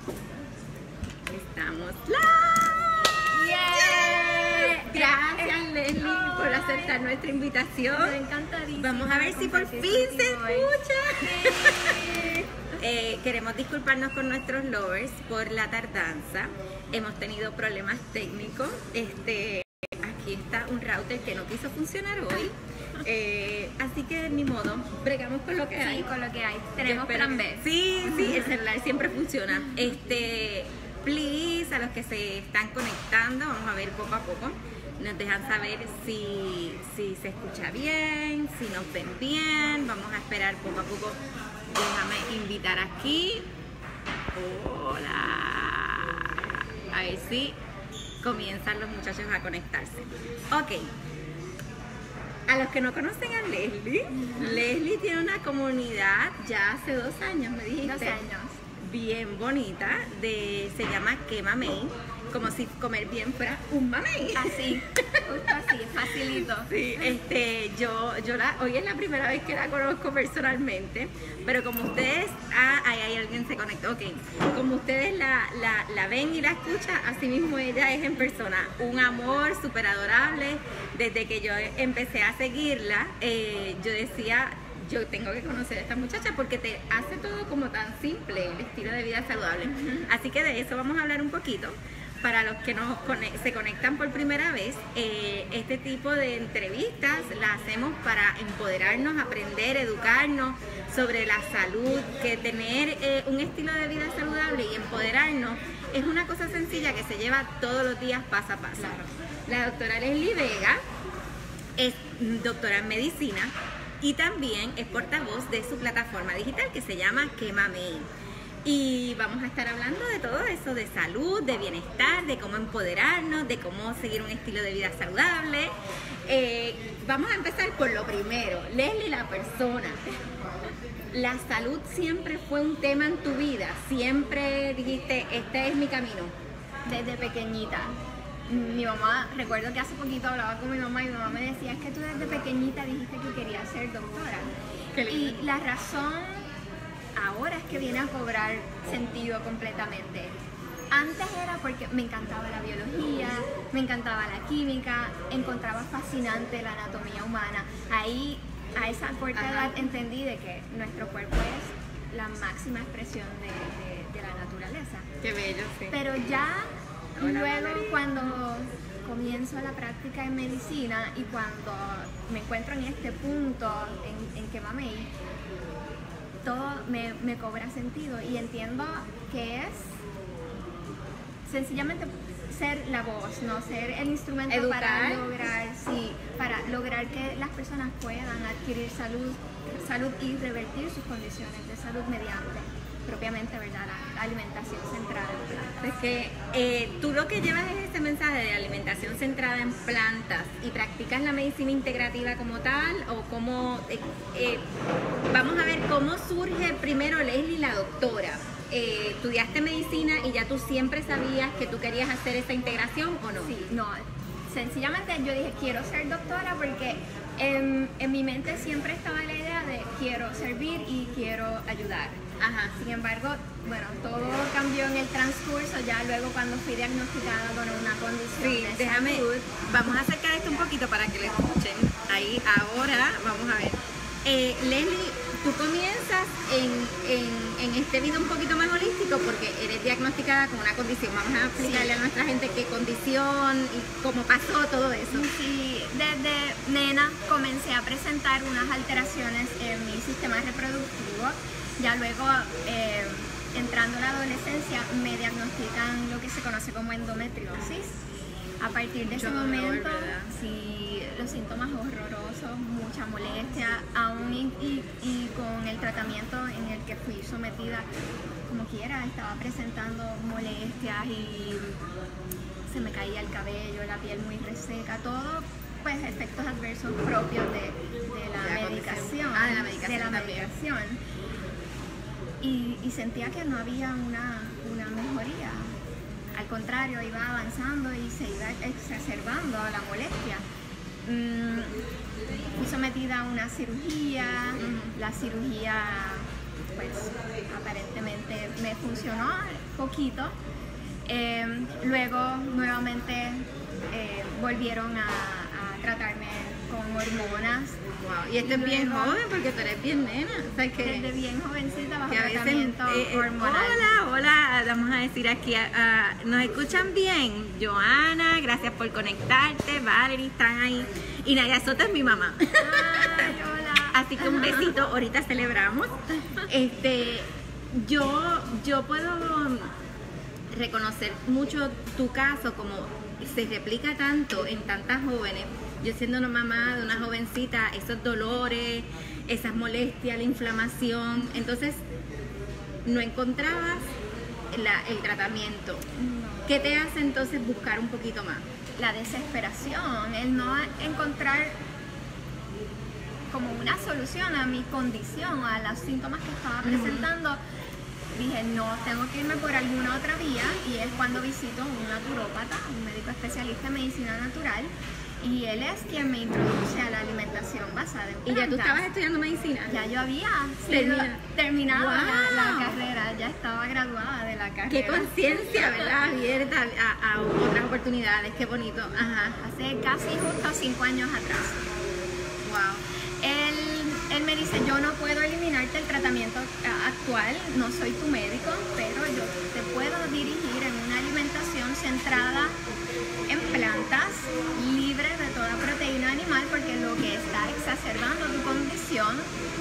Estamos live. Yeah. Gracias, Leslie, por aceptar nuestra invitación. Encantadísima. Vamos a ver si por fin se escucha. Queremos disculparnos con nuestros lovers por la tardanza. Hemos tenido problemas técnicos. Aquí está un router que no quiso funcionar hoy. Así que ni modo, bregamos con lo que hay. Sí, con lo que hay. Tenemos plan B. Sí, el celular siempre funciona. Please, a los que se están conectando, vamos a ver poco a poco. Nos dejan saber si se escucha bien, si nos ven bien. Vamos a esperar poco a poco. Déjame invitar aquí. Hola. A ver si comienzan los muchachos a conectarse. Ok. A los que no conocen a Leslie, Leslie tiene una comunidad ya hace 2 años, me dijiste. 2 años. Bien bonita, se llama Que Mamey, como si comer bien fuera un mamey. Así, justo así, facilito. Sí, hoy es la primera vez que la conozco personalmente, pero como ustedes, hay alguien se conectó, ok, como ustedes la ven y la escuchan, así mismo ella es en persona, un amor súper adorable. Desde que yo empecé a seguirla, yo decía, yo tengo que conocer a esta muchacha porque te hace todo como tan simple, el estilo de vida saludable. Así que de eso vamos a hablar un poquito. Para los que se conectan por primera vez, este tipo de entrevistas las hacemos para empoderarnos, aprender, educarnos sobre la salud, que tener un estilo de vida saludable y empoderarnos es una cosa sencilla que se lleva todos los días paso a paso. Claro. La doctora Leslie Vega es doctora en medicina y también es portavoz de su plataforma digital que se llama Que Mamey. Y vamos a estar hablando de todo eso, de salud, de bienestar, de cómo empoderarnos, de cómo seguir un estilo de vida saludable. Vamos a empezar por lo primero. Leslie, la persona. ¿La salud siempre fue un tema en tu vida? ¿Siempre dijiste, este es mi camino? Desde pequeñita. Mi mamá, recuerdo que hace poquito hablaba con mi mamá y mi mamá me decía, es que tú desde pequeñita dijiste que querías ser doctora. Y la razón ahora es que viene a cobrar sentido completamente. Antes era porque me encantaba la biología, me encantaba la química, encontraba fascinante la anatomía humana. Ahí, a esa corta edad, entendí de que nuestro cuerpo es la máxima expresión de la naturaleza. Qué bello, sí. Pero ya luego cuando comienzo la práctica en medicina y cuando me encuentro en este punto en Que Mamey, todo me cobra sentido y entiendo que es sencillamente ser la voz, no ser el instrumento Educar. para lograr que las personas puedan adquirir salud y revertir sus condiciones de salud mediante propiamente, ¿verdad?, la alimentación centrada en plantas. Es que tú lo que llevas es ese mensaje de alimentación centrada en plantas y practicas la medicina integrativa como tal, o cómo, vamos a ver cómo surge primero Leslie, la doctora. ¿Estudiaste medicina y ya tú siempre sabías que tú querías hacer esa integración o no? Sí, no, sencillamente yo dije quiero ser doctora porque en mi mente siempre estaba la idea de quiero servir y quiero ayudar. Ajá. Sin embargo, bueno, todo cambió en el transcurso ya luego cuando fui diagnosticada con una condición de salud. Vamos a acercar esto un poquito para que lo escuchen. Ahí, ahora, vamos a ver. Leslie, tú comienzas en este video un poquito más holístico porque eres diagnosticada con una condición. Vamos a explicarle a nuestra gente qué condición y cómo pasó todo eso. Sí, desde nena comencé a presentar unas alteraciones en mi sistema reproductivo. Ya luego, entrando a la adolescencia, me diagnostican lo que se conoce como endometriosis. A partir de ese momento, sí, los síntomas horrorosos, mucha molestia, aún y con el tratamiento en el que fui sometida, como quiera, estaba presentando molestias y se me caía el cabello, la piel muy reseca, todo pues efectos adversos propios de la medicación. De la medicación. Y sentía que no había una mejoría. Al contrario, iba avanzando y se iba exacerbando la molestia. Fui sometida a una cirugía, la cirugía pues aparentemente me funcionó poquito. Luego nuevamente volvieron a tratarme con hormonas. Wow. Y esto es bien joven porque tú eres bien nena. O sea, que desde bien jovencita bajo que a veces, tratamiento hormonal. hola, vamos a decir aquí, ¿nos escuchan bien? Joana, gracias por conectarte, Valerie, están ahí. Y Naya Soto es mi mamá. Ay, hola. Así que un besito, ahorita celebramos. Yo puedo reconocer mucho tu caso, como se replica tanto en tantas jóvenes. Yo siendo una mamá de una jovencita, esos dolores, esas molestias, la inflamación, entonces no encontrabas el tratamiento. No. ¿Qué te hace entonces buscar un poquito más? La desesperación, el no encontrar como una solución a mi condición, a los síntomas que estaba presentando. Dije, no, tengo que irme por alguna otra vía, y es cuando visito a un naturópata, un médico especialista en medicina natural, y él es quien me introduce a la alimentación basada en plantas. ¿Y ya tú estabas estudiando medicina? Ya yo había terminado Wow. la carrera, ya estaba graduada de la carrera. Qué conciencia, ¿verdad? Abierta a otras oportunidades, qué bonito. Ajá. Hace casi justo 5 años atrás. Wow. Él me dice, yo no puedo eliminarte el tratamiento actual, no soy tu médico, pero yo te puedo dirigir en una alimentación centrada en plantas, libre de toda proteína animal, porque lo que está exacerbando tu condición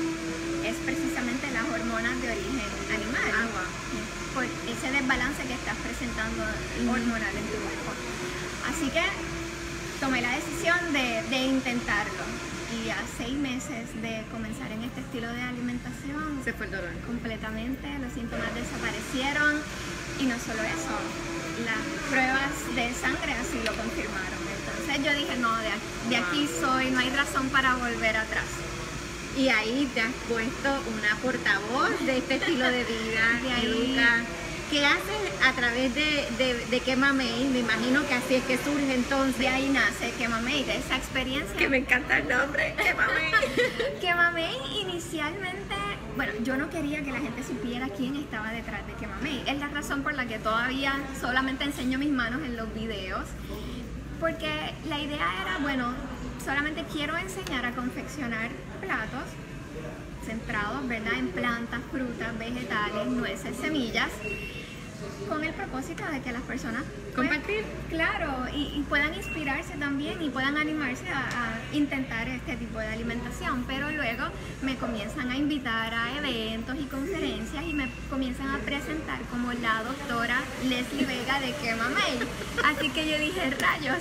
es precisamente las hormonas de origen animal. Por ese desbalance que estás presentando hormonal en tu cuerpo. Así que tomé la decisión de intentarlo. Y a 6 meses de comenzar en este estilo de alimentación, Se fue el dolor. completamente, los síntomas desaparecieron, y no solo eso, las pruebas de sangre así lo confirmaron. Entonces yo dije, no, de aquí soy, no hay razón para volver atrás. Y ahí te has puesto una portavoz de este estilo de vida. De ahí. Educa. ¿Qué haces a través de Qué Mamey? Me imagino que así es que surge entonces. De ahí nace Qué Mamey, de esa experiencia. Que me encanta el nombre, Qué Mamey. Qué Mamey inicialmente, bueno, yo no quería que la gente supiera quién estaba detrás de Qué Mamey. Es la razón por la que todavía solamente enseño mis manos en los videos, porque la idea era, bueno, solamente quiero enseñar a confeccionar platos centrados, ¿verdad?, en plantas, frutas, vegetales, nueces, semillas, con el propósito de que las personas Compartir. Claro, y puedan inspirarse también y puedan animarse a intentar este tipo de alimentación. Pero luego me comienzan a invitar a eventos y conferencias y me comienzan a presentar como la doctora Leslie Vega de Qué Mamey. Así que yo dije, rayos.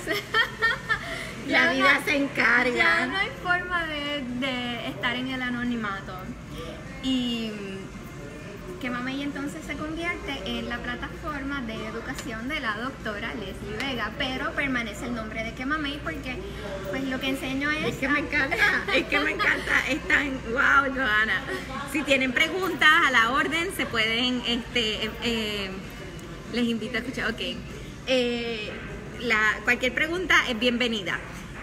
La vida se encarga. Ya no hay forma de estar en el anonimato. Y Qué Mamey entonces se convierte en la plataforma de educación de la doctora Leslie Vega, pero permanece el nombre de Qué Mamey porque pues lo que enseño es... Es que me encanta, es tan wow, Joana. Si tienen preguntas a la orden, se pueden, les invito a escuchar, ok. Cualquier pregunta es bienvenida.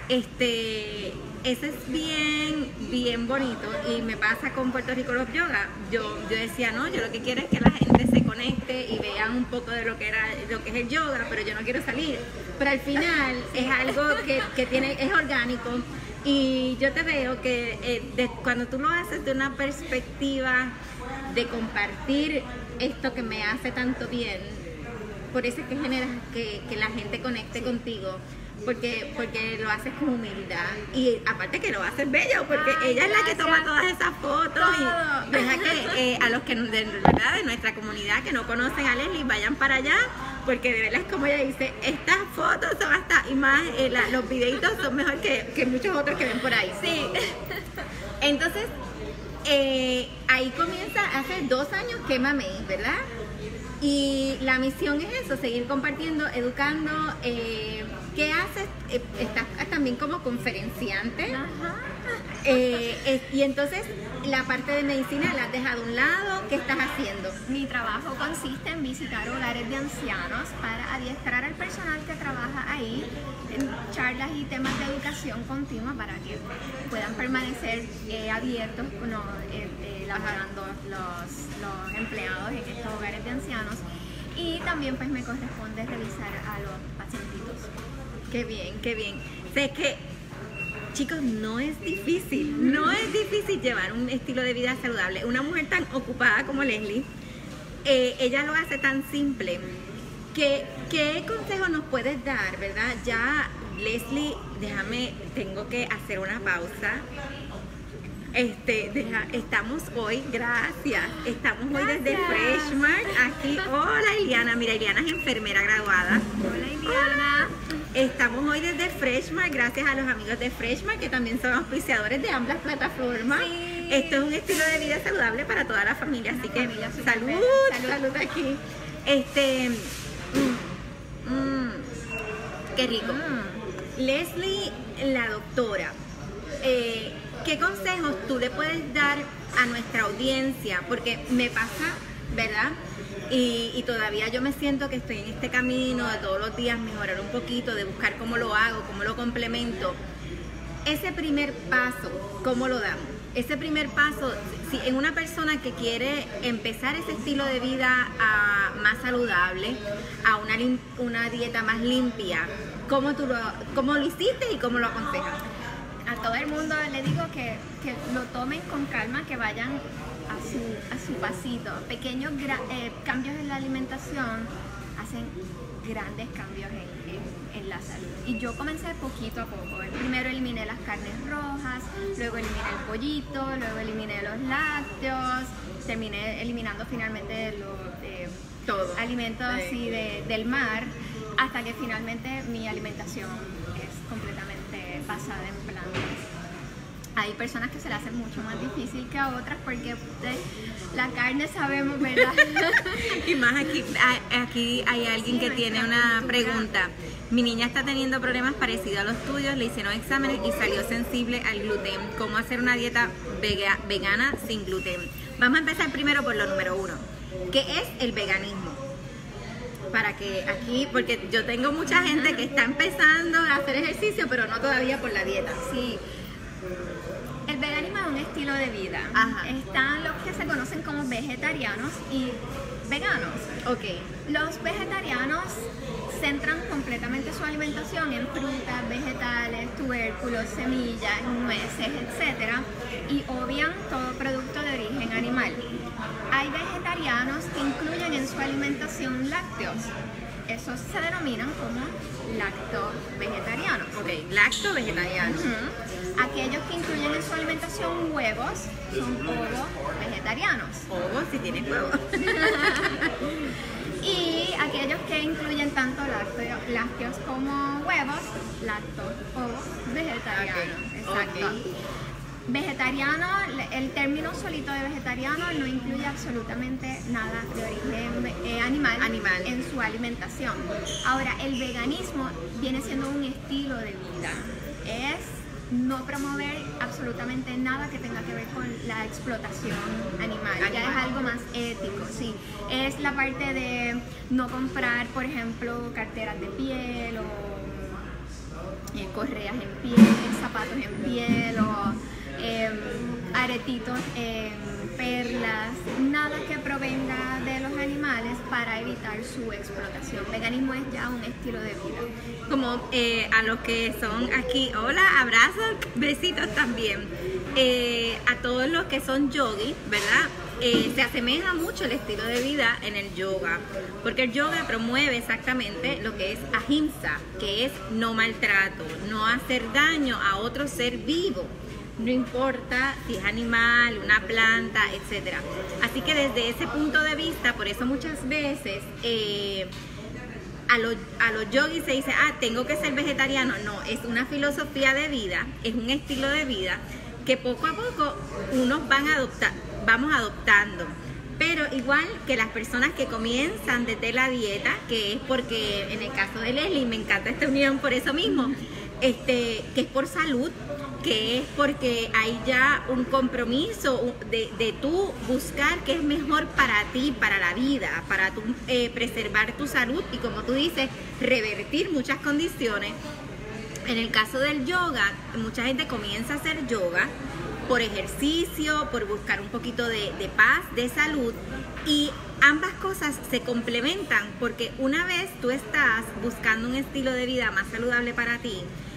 Eso es bien bonito, y me pasa con Puerto Rico Love Yoga. Yo decía, no, yo lo que quiero es que la gente se conecte y vean un poco de lo que es el yoga, pero yo no quiero salir. Pero al final es algo que es orgánico, y yo te veo que cuando tú lo haces de una perspectiva de compartir esto que me hace tanto bien, por eso es que generas que la gente conecte contigo. Porque lo haces con humildad, y aparte que lo haces bello, porque ella es la que toma todas esas fotos. Y deja que a los que de verdad de nuestra comunidad que no conocen a Leslie vayan para allá, porque de verdad es como ella dice, estas fotos son hasta, y más los videitos son mejor que muchos otros que ven por ahí. Sí. Entonces ahí comienza hace 2 años Qué Mamey, ¿verdad? Y Y la misión es eso, seguir compartiendo, educando. ¿Qué haces? Estás también como conferenciante. Ajá. Y entonces la parte de medicina la has dejado a un lado. ¿Qué estás haciendo? Mi trabajo consiste en visitar hogares de ancianos para adiestrar al personal que trabaja ahí en charlas y temas de educación continua para que puedan permanecer abiertos, laborando los empleados en estos hogares de ancianos. Y también pues me corresponde revisar a los pacientitos. Qué bien, qué bien. Sé que, chicos, no es difícil llevar un estilo de vida saludable. Una mujer tan ocupada como Leslie, ella lo hace tan simple. ¿Qué consejo nos puedes dar, verdad? Ya, Leslie, tengo que hacer una pausa. Estamos hoy, gracias. Estamos hoy desde Freshmart. Aquí, hola Iliana. Mira, Iliana es enfermera graduada. Hola Iliana. Estamos hoy desde Freshmart, gracias a los amigos de Freshmart, que también son auspiciadores de ambas plataformas. Sí. Esto es un estilo de vida saludable para toda la familia, así que salud aquí. Qué rico. Leslie, la doctora, ¿qué consejos tú le puedes dar a nuestra audiencia? Porque me pasa, ¿verdad? Y todavía yo me siento que estoy en este camino de todos los días mejorar un poquito, de buscar cómo lo hago, cómo lo complemento. Ese primer paso, ¿cómo lo damos? Ese primer paso, si en una persona que quiere empezar ese estilo de vida más saludable, a una dieta más limpia, ¿cómo lo hiciste y cómo lo aconsejas? A todo el mundo le digo que lo tomen con calma, que vayan a su pasito. Pequeños cambios en la alimentación hacen grandes cambios en la salud. Y yo comencé poquito a poco. Primero eliminé las carnes rojas, luego eliminé el pollito, luego eliminé los lácteos, terminé eliminando finalmente los alimentos así del mar, hasta que finalmente mi alimentación es completamente basada en plantas. Hay personas que se le hacen mucho más difícil que a otras porque la carne sabemos, ¿verdad? Y más aquí hay alguien que tiene una pregunta. Mi niña está teniendo problemas parecidos a los tuyos, le hicieron exámenes y salió sensible al gluten. ¿Cómo hacer una dieta vegana sin gluten? Vamos a empezar primero por lo número 1. ¿Qué es el veganismo? Para que aquí, porque yo tengo mucha gente que está empezando a hacer ejercicio, pero no todavía por la dieta. Sí. El veganismo es un estilo de vida. Ajá. Están los que se conocen como vegetarianos y veganos. Ok. Los vegetarianos centran completamente su alimentación en frutas, vegetales, tubérculos, semillas, nueces, etc. Y obvian todo producto de origen animal. Hay vegetarianos que incluyen en su alimentación lácteos. Esos se denominan como lacto-vegetarianos. Ok, lacto-vegetarianos. Aquellos que incluyen en su alimentación huevos son ovo-vegetarianos. Ovo, si tienes huevo. Y aquellos que incluyen tanto lácteos como huevos, lacto-ovo-vegetarianos. Exacto. Okay. Vegetariano, el término solito de vegetariano no incluye absolutamente nada de origen animal en su alimentación. Ahora, el veganismo viene siendo un estilo de vida. Es no promover absolutamente nada que tenga que ver con la explotación animal. Ya es algo más ético, sí. Es la parte de no comprar, por ejemplo, carteras de piel o correas en piel, zapatos en piel o aretitos en perlas, nada que provenga de los animales para evitar su explotación. Veganismo es ya un estilo de vida. Como a los que son aquí, hola, abrazos, besitos también. A todos los que son yogis, ¿verdad? Se asemeja mucho el estilo de vida en el yoga, porque el yoga promueve exactamente lo que es ahimsa, que es no maltrato, no hacer daño a otro ser vivo. No importa si es animal, una planta, etc. Así que desde ese punto de vista, por eso muchas veces a los yogis se dice, tengo que ser vegetariano. No, es una filosofía de vida, es un estilo de vida que poco a poco vamos adoptando. Pero igual que las personas que comienzan desde la dieta, que es porque en el caso de Leslie me encanta esta unión por eso mismo, que es por salud, que es porque hay ya un compromiso de tú buscar qué es mejor para ti, para la vida, para tú preservar tu salud y, como tú dices, revertir muchas condiciones. En el caso del yoga, mucha gente comienza a hacer yoga por ejercicio, por buscar un poquito de paz, de salud, y ambas cosas se complementan, porque una vez tú estás buscando un estilo de vida más saludable para ti,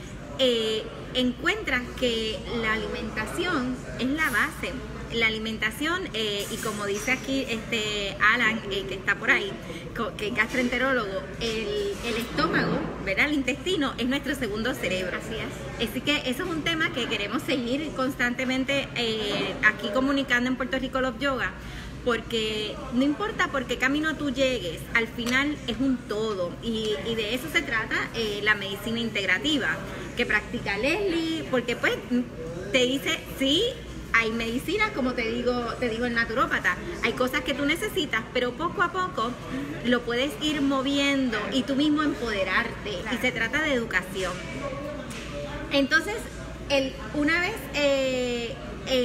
encuentras que la alimentación es la base. La alimentación, y como dice aquí Alan, que está por ahí, que es gastroenterólogo, el estómago, ¿verdad? El intestino es nuestro segundo cerebro. Así es. Así que eso es un tema que queremos seguir constantemente aquí comunicando en Puerto Rico Love Yoga, porque no importa por qué camino tú llegues, al final es un todo, y de eso se trata la medicina integrativa que practica Leslie, porque pues te dice, sí, hay medicina, como te digo el naturópata, hay cosas que tú necesitas, pero poco a poco lo puedes ir moviendo y tú mismo empoderarte, y se trata de educación. Entonces, una vez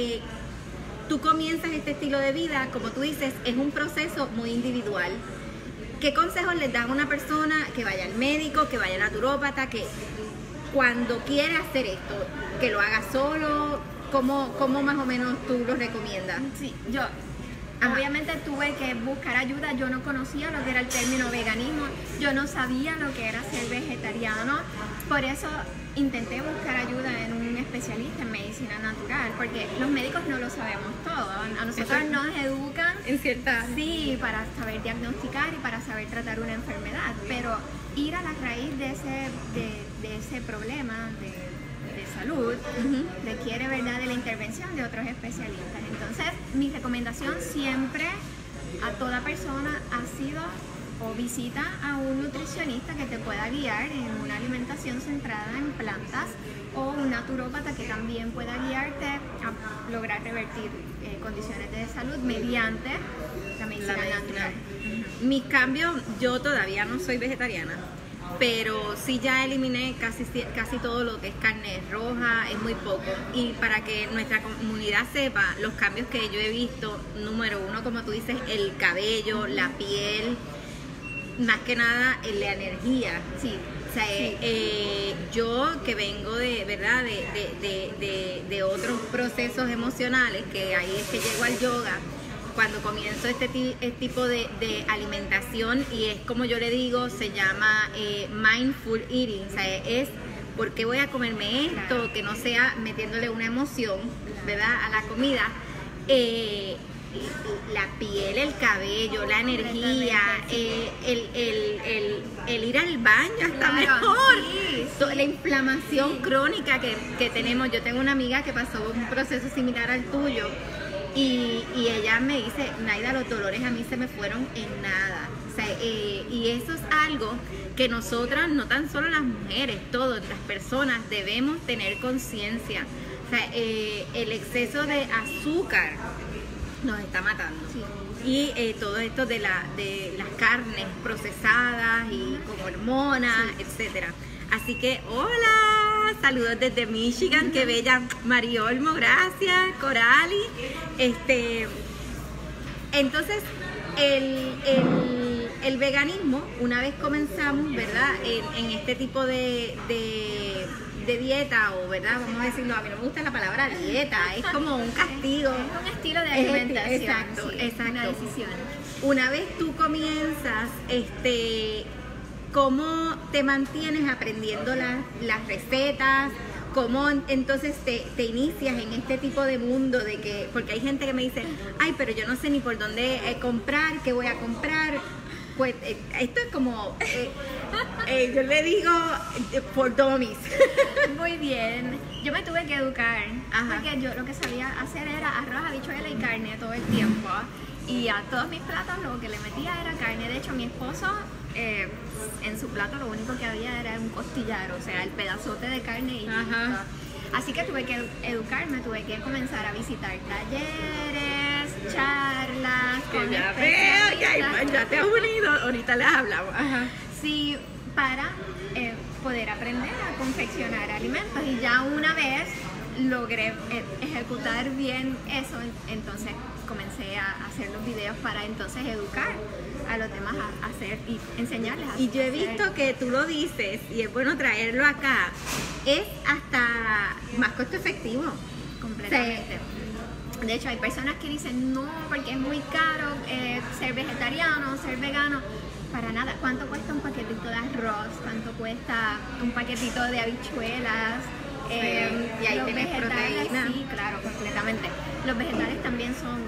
tú comienzas este estilo de vida, como tú dices, es un proceso muy individual. ¿Qué consejos les dan a una persona que vaya al médico, que vaya al naturópata, que cuando quiere hacer esto, que lo haga solo? ¿Cómo más o menos tú lo recomiendas? Sí, yo obviamente tuve que buscar ayuda. Yo no conocía lo que era el término veganismo, yo no sabía lo que era ser vegetariano, por eso intenté buscar ayuda en un especialista en medicina natural, porque los médicos no lo sabemos todo. A nosotros nos educan en cierta... Sí, para saber diagnosticar y para saber tratar una enfermedad, pero ir a la raíz de ese problema de salud requiere, ¿verdad?, de la intervención de otros especialistas. Entonces, mi recomendación siempre a toda persona ha sido o visita a un nutricionista que te pueda guiar en una alimentación centrada en plantas, o un naturópata que también pueda guiarte a lograr revertir condiciones de salud mediante la medicina natural. Mis cambios, yo todavía no soy vegetariana, pero sí ya eliminé casi todo lo que es carne roja, es muy poco. Y para que nuestra comunidad sepa los cambios que yo he visto, número uno, como tú dices, el cabello, la piel, más que nada la energía. Sí. O sea, yo que vengo de, ¿verdad?, de otros procesos emocionales, que ahí es que llego al yoga, cuando comienzo este tipo de alimentación, y es como yo le digo, se llama mindful eating, o sea, es ¿por qué voy a comerme esto? Que no sea metiéndole una emoción, ¿verdad?, a la comida. La piel, el cabello, la energía, el ir al baño hasta mejor. Sí. La inflamación crónica que tenemos. Yo tengo una amiga que pasó un proceso similar al tuyo, y ella me dice, Naida, los dolores a mí se me fueron en nada. O sea, y eso es algo que nosotras, no tan solo las mujeres, todas las personas debemos tener conciencia. O sea, el exceso de azúcar nos está matando. Sí. Y todo esto de las carnes procesadas y con hormonas, etcétera. Así que, hola, saludos desde Michigan, qué bella María Olmo, gracias, Corali. Entonces, el veganismo, una vez comenzamos, ¿verdad?, en este tipo de dieta, o, ¿verdad?, vamos a decirlo, a mí no me gusta la palabra dieta, es como un castigo. Es un estilo de alimentación. Exacto, sí, exacto. Una decisión. Una vez tú comienzas, ¿cómo te mantienes aprendiendo las recetas? ¿Cómo entonces te inicias en este tipo de mundo de que, porque hay gente que me dice, ay, pero yo no sé ni por dónde comprar, qué voy a comprar? Pues esto es como, yo le digo, for dummies. Muy bien. Yo me tuve que educar. Ajá. Porque yo lo que sabía hacer era arroz, habichuela y carne todo el tiempo. Y a todos mis platos lo que le metía era carne. De hecho, mi esposo, en su plato lo único que había era un costillar, o sea, el pedazote de carne y listo. Así que tuve que educarme, tuve que comenzar a visitar talleres, charlas con ya veo, ya te has unido, ahorita les hablamos. Ajá. Sí, para poder aprender a confeccionar alimentos. Y ya una vez logré ejecutar bien eso, entonces comencé a hacer los videos para entonces educar a los demás a hacer y enseñarles a hacer. Y yo he visto que tú lo dices, y es bueno traerlo acá, es hasta más costo efectivo. Completamente. Sí. De hecho, hay personas que dicen, no, porque es muy caro ser vegetariano, ser vegano. Para nada. ¿Cuánto cuesta un paquetito de arroz? ¿Cuánto cuesta un paquetito de habichuelas? Y ahí tienes proteína. Sí, claro, completamente. Los vegetales también son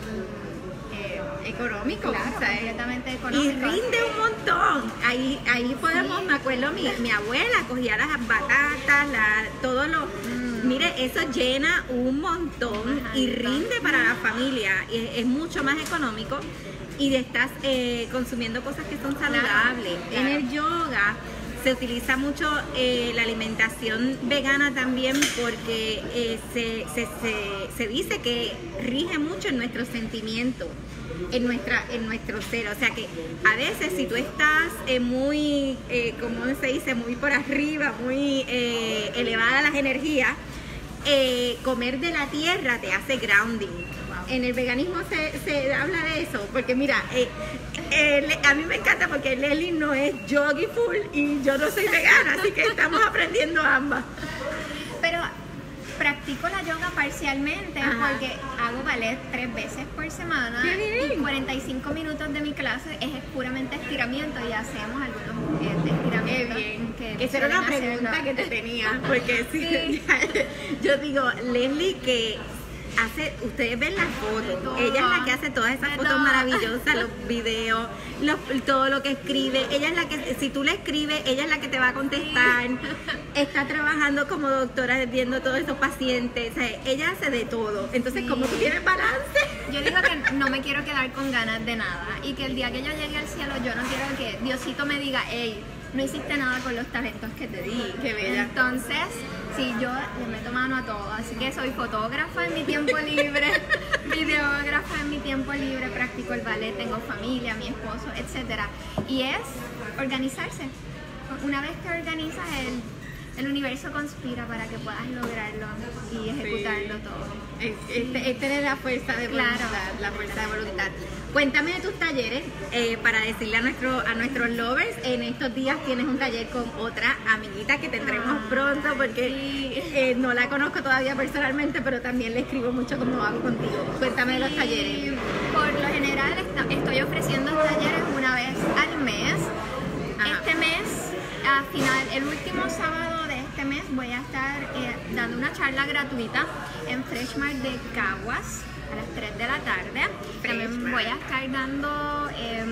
económicos, claro, completamente económicos. Y rinde un montón. Ahí podemos, sí. Me acuerdo, mi abuela cogía las batatas, todo lo... Mire, eso llena un montón. Ajá, y rinde para la familia. Es mucho más económico y estás consumiendo cosas que son saludables. Claro. En el yoga se utiliza mucho la alimentación vegana también porque se dice que rige mucho en nuestros sentimientos, en nuestro ser. O sea que a veces si tú estás muy, como se dice, muy por arriba, muy elevada las energías, comer de la tierra te hace grounding. En el veganismo se habla de eso, porque mira, a mí me encanta porque Leslie no es yogi full y yo no soy vegana, así que estamos aprendiendo ambas. Pero practico la yoga parcialmente. Ajá. Porque hago ballet 3 veces por semana. ¡Qué bien! Y 45 minutos de mi clase es puramente estiramiento y hacemos algunos estiramientos. ¡Qué bien! Esa era una pregunta que te tenía, porque sí. Yo digo, Leslie, que ustedes ven las fotos, ella es la que hace todas esas fotos maravillosas, los videos, todo lo que escribe, ella es la que, si tú le escribes, ella es la que te va a contestar, está trabajando como doctora viendo todos esos pacientes, o sea, ella hace de todo, entonces como tú tienes balance. Yo digo que no me quiero quedar con ganas de nada y que el día que yo llegue al cielo yo no quiero que Diosito me diga, hey, no hiciste nada con los talentos que te di. Qué bella. Entonces, sí, yo le meto mano a todo. Así que soy fotógrafa en mi tiempo libre, videógrafa en mi tiempo libre, practico el ballet, tengo familia, mi esposo, etc. Y es organizarse. Una vez que organizas, el universo conspira para que puedas lograrlo y ejecutarlo todo. Es tener la fuerza de voluntad, claro. La fuerza de voluntad. Cuéntame de tus talleres, para decirle a nuestros lovers, en estos días tienes un taller con otra amiguita que tendremos pronto, porque no la conozco todavía personalmente, pero también le escribo mucho como hago contigo. Cuéntame de los talleres. Por lo general estoy ofreciendo talleres una vez al mes. Ajá. Este mes, al final, el último sábado de este mes, voy a estar dando una charla gratuita en Freshmart de Caguas a las 3 de la tarde. También voy a estar dando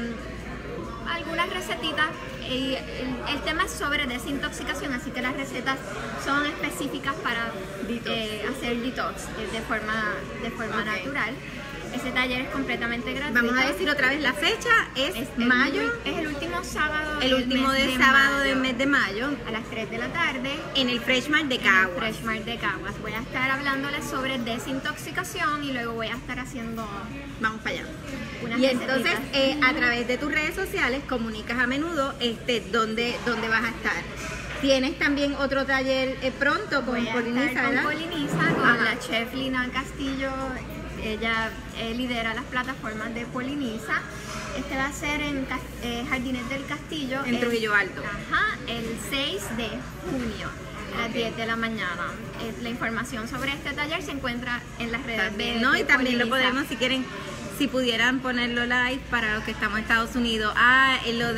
algunas recetitas. El tema es sobre desintoxicación, así que las recetas son específicas para hacer detox de forma natural. Ese taller es completamente gratuito. Vamos a decir otra vez la fecha, es mayo. Es el último sábado. El último sábado del mes de mayo. A las 3 de la tarde. En el Freshmart de Caguas. En el Freshmart de Caguas. Voy a estar hablándoles sobre desintoxicación y luego voy a estar haciendo... Vamos para allá. Unas y entonces, a través de tus redes sociales, comunicas a menudo dónde vas a estar. Tienes también otro taller pronto con Polinisa, ¿verdad? Con Polinisa, con la chef Lina Castillo. Ella lidera las plataformas de Polinisa. Este va a ser en Jardines del Castillo. En Trujillo Alto. Ajá, el 6 de junio. A las 10 de la mañana. La información sobre este taller se encuentra en las redes de y también Polinisa. Lo podemos, si quieren, si pudieran ponerlo live para los que estamos en Estados Unidos. Lo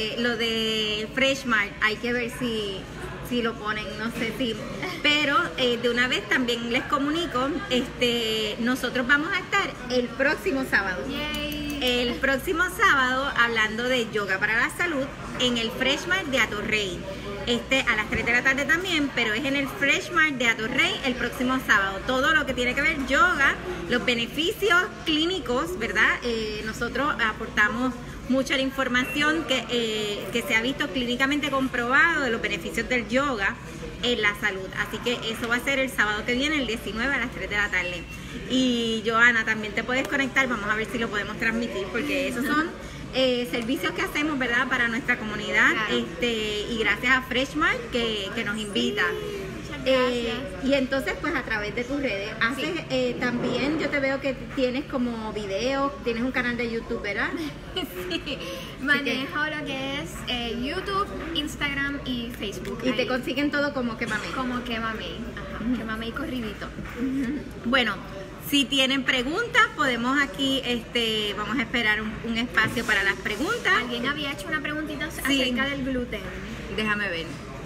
de Freshmart, hay que ver si lo ponen, no sé si, pero de una vez también les comunico, nosotros vamos a estar el próximo sábado. Yay. El próximo sábado hablando de yoga para la salud en el Freshmart de Atorrey. A las 3 de la tarde también, pero es en el Freshmart de Atorrey el próximo sábado. Todo lo que tiene que ver yoga, los beneficios clínicos, ¿verdad? Nosotros aportamos mucha la información que se ha visto clínicamente comprobado de los beneficios del yoga en la salud. Así que eso va a ser el sábado que viene, el 19 a las 3 de la tarde. Y Johanna, también te puedes conectar, vamos a ver si lo podemos transmitir, porque esos son servicios que hacemos, ¿verdad?, para nuestra comunidad. Claro. Y gracias a Freshmart que nos invita. Gracias. Y entonces, pues a través de tus redes haces también, yo te veo que tienes como videos, tienes un canal de YouTube, ¿verdad? Sí, manejo lo que es YouTube, Instagram y Facebook. Y ahí. te consiguen todo como Quémame. Como Quémame, ajá, Quémame y corridito. Bueno, si tienen preguntas, podemos aquí, vamos a esperar un espacio para las preguntas. Alguien había hecho una preguntita Sí. acerca del gluten. Déjame ver.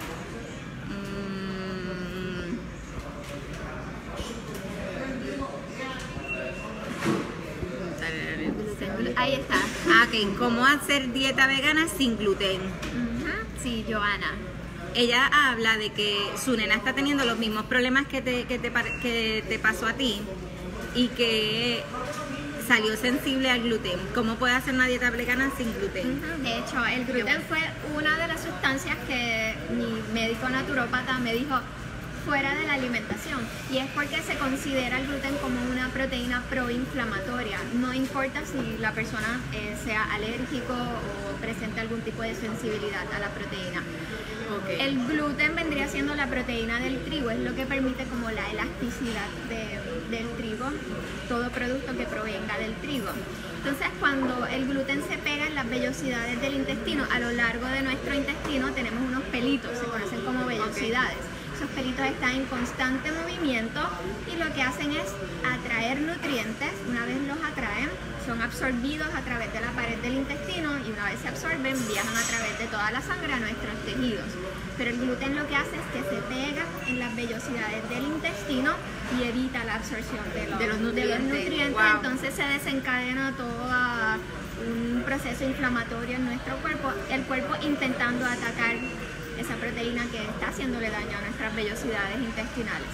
Ahí está. Ok, ¿cómo hacer dieta vegana sin gluten? Ujú, sí, Johanna. Ella habla de que su nena está teniendo los mismos problemas que te pasó a ti y que salió sensible al gluten. ¿Cómo puede hacer una dieta vegana sin gluten? Ujú, de hecho, el gluten fue una de las sustancias que mi médico naturópata me dijo fuera de la alimentación, y es porque se considera el gluten como una proteína proinflamatoria. No importa si la persona sea alérgico o presente algún tipo de sensibilidad a la proteína. Okay. El gluten vendría siendo la proteína del trigo, es lo que permite como la elasticidad del trigo, todo producto que provenga del trigo. Entonces, cuando el gluten se pega en las vellosidades del intestino, a lo largo de nuestro intestino tenemos unos pelitos, se conocen como vellosidades. Esos pelitos están en constante movimiento y lo que hacen es atraer nutrientes. Una vez los atraen, son absorbidos a través de la pared del intestino, y una vez se absorben, viajan a través de toda la sangre a nuestros tejidos. Pero el gluten lo que hace es que se pega en las vellosidades del intestino y evita la absorción de los nutrientes. Wow. Entonces se desencadena todo un proceso inflamatorio en nuestro cuerpo, el cuerpo intentando atacar esa proteína que está haciéndole daño a nuestras vellosidades intestinales.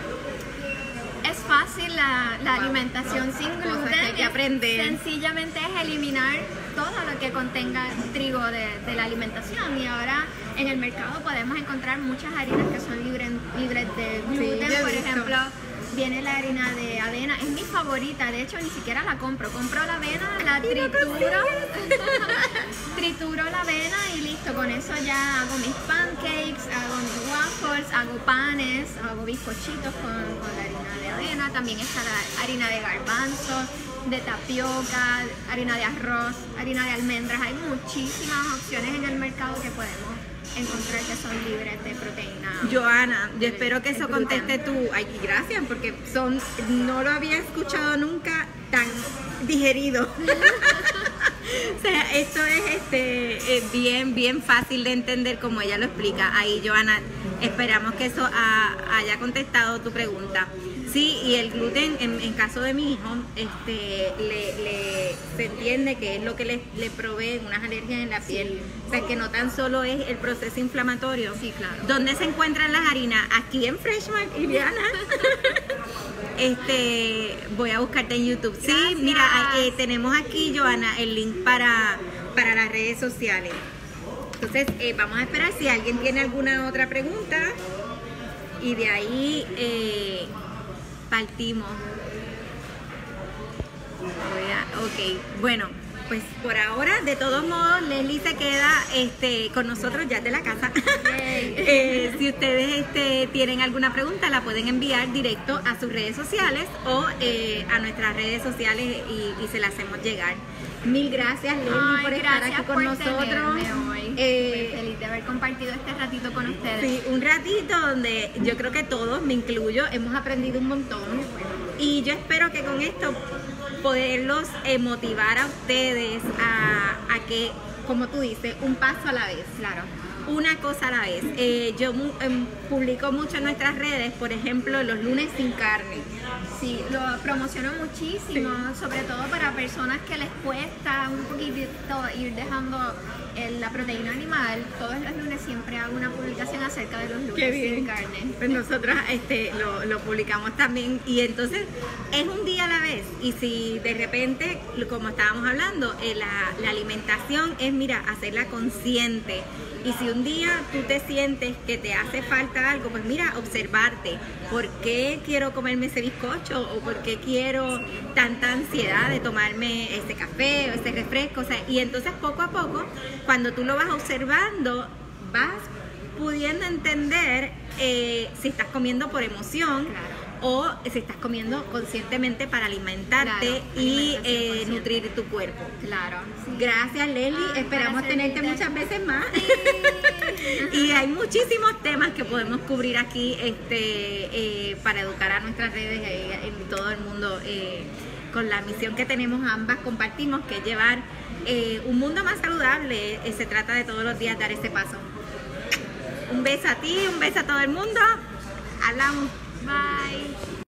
Es fácil la alimentación sin gluten. Que hay que aprender. Sencillamente es eliminar todo lo que contenga trigo de la alimentación, y ahora en el mercado podemos encontrar muchas harinas que son libres de gluten. Sí, yo he por visto. ejemplo, viene la harina de avena, es mi favorita, de hecho ni siquiera la compro la avena, la trituro, trituro la avena y listo, con eso ya hago mis pancakes, hago mis waffles, hago panes, hago bizcochitos con la harina de avena. También está la harina de garbanzos, de tapioca, harina de arroz, harina de almendras. Hay muchísimas opciones en el mercado que podemos encontrar que son libres de proteína. Johanna, yo espero que eso gluten. conteste tú. Ay, gracias, porque no lo había escuchado nunca tan digerido. O sea, esto es bien fácil de entender como ella lo explica. Ahí, Johanna, esperamos que eso haya contestado tu pregunta. Sí, y el gluten, en caso de mi hijo, se entiende que es lo que le provee unas alergias en la piel. O sea, que no tan solo es el proceso inflamatorio. Sí, claro. ¿Dónde se encuentran las harinas? Aquí en Freshmart, Iliana. Voy a buscarte en YouTube. Sí, Gracias. mira, tenemos aquí, Johanna, el link para las redes sociales. Entonces, vamos a esperar si alguien tiene alguna otra pregunta, y de ahí partimos. Ok, bueno, pues por ahora, de todos modos, Leslie se queda con nosotros, ya es de la casa. Si ustedes tienen alguna pregunta, la pueden enviar directo a sus redes sociales o a nuestras redes sociales y se la hacemos llegar. Mil gracias, Leslie, por estar aquí con nosotros. Hoy. Estoy feliz de haber compartido este ratito con ustedes. Sí, un ratito donde yo creo que todos, me incluyo, hemos aprendido un montón. Y yo espero que con esto poderlos motivar a ustedes a que, como tú dices, un paso a la vez. Claro. Una cosa a la vez. Yo publico mucho en nuestras redes, por ejemplo, los lunes sin carne. Sí, lo promociono muchísimo, sobre todo para personas que les cuesta un poquitito ir dejando la proteína animal. Todos los lunes siempre hago una publicación acerca de los lunes sin carne. Pues nosotros lo publicamos también, y entonces es un día a la vez. Y si de repente, como estábamos hablando, la alimentación es mira, hacerla consciente. Y si un día tú te sientes que te hace falta algo, pues mira, observarte. ¿Por qué quiero comerme ese bizcocho? ¿O por qué quiero tanta ansiedad de tomarme ese café o ese refresco? O sea, y entonces poco a poco, cuando tú lo vas observando, vas pudiendo entender si estás comiendo por emoción, claro, o si estás comiendo conscientemente para alimentarte, claro, y nutrir tu cuerpo. Claro. Sí. Gracias, Leslie. Esperamos tenerte muchas veces más. Sí. Y hay muchísimos temas que podemos cubrir aquí para educar a nuestras redes en todo el mundo, con la misión que tenemos ambas, compartimos, que es llevar un mundo más saludable. Se trata de todos los días dar ese paso. Un beso a ti, un beso a todo el mundo. Hablamos. Bye.